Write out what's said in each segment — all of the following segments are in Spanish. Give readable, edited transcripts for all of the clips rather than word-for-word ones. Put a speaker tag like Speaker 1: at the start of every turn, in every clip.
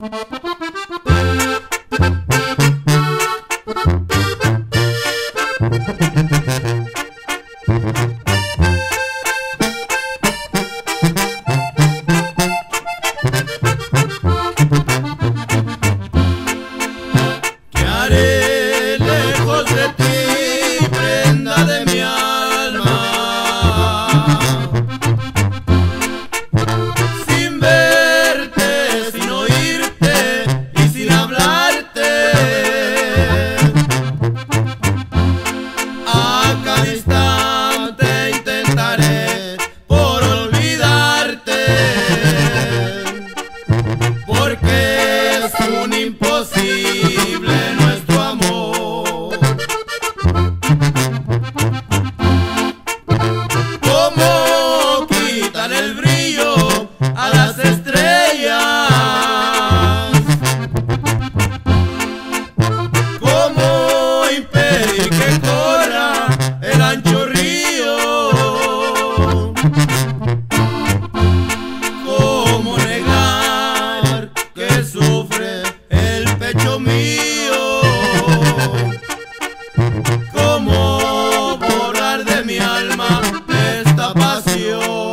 Speaker 1: ¿Qué haré lejos de ti, prenda de mi alma? Sin verte, sin oírte y sin hablarte. A cada instante intentaré por olvidarte, porque es un imposible nuestro amor. ¿Cómo quitar el brillo a las estrellas? ¿Cómo impedir que corra el ancho río? ¿Cómo negar que sufre el pecho mío? ¿Cómo borrar de mi alma esta pasión?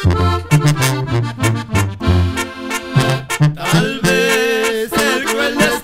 Speaker 1: Tal vez el cruel destino